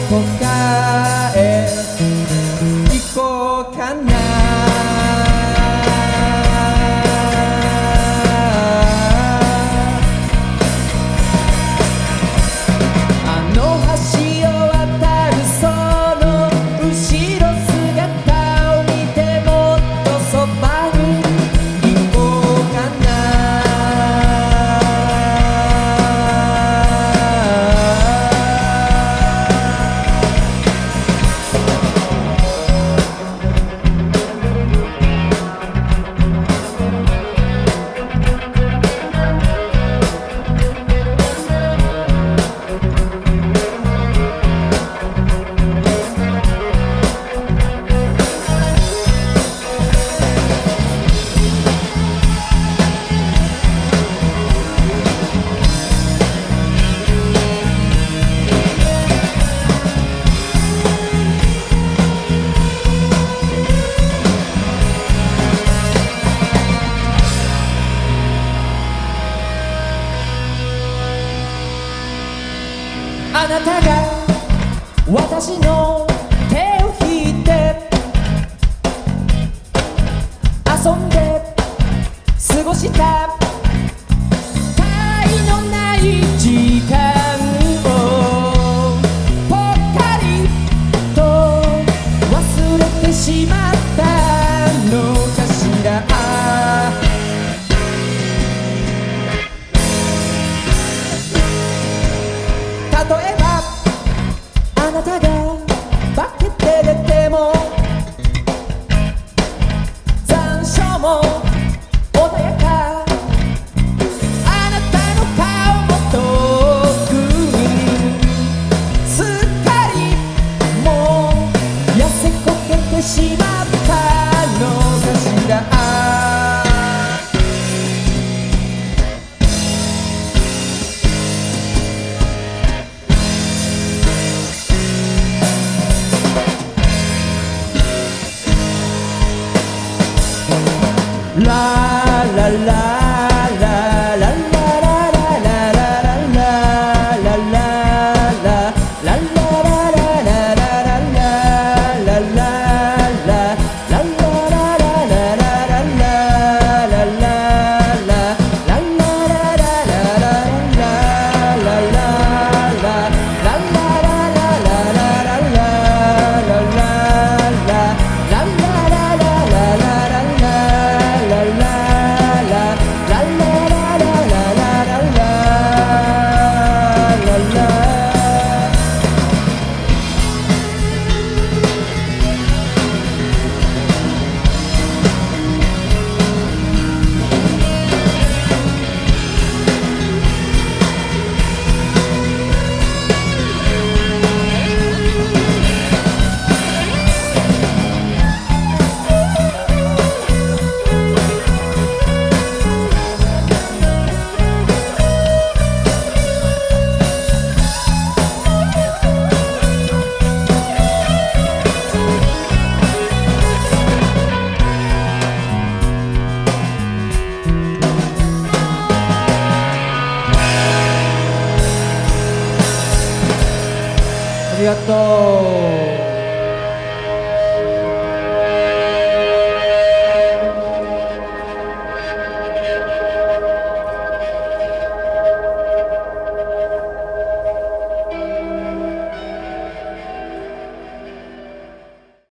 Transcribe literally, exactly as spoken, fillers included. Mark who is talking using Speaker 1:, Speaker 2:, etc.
Speaker 1: こかへ行こうかな。あの橋を渡るその後ろ姿を見てもっとそばに行こうかな。あなたが私の手を引いて遊んで過ごした他愛のない時間をぽっかりと忘れてしまったのかしら。例えばあなたが化けて出ても残暑も穏やか、あなたの顔も遠くにすっかりもう痩せこけてしまったのかしら。La la la
Speaker 2: ありがとう。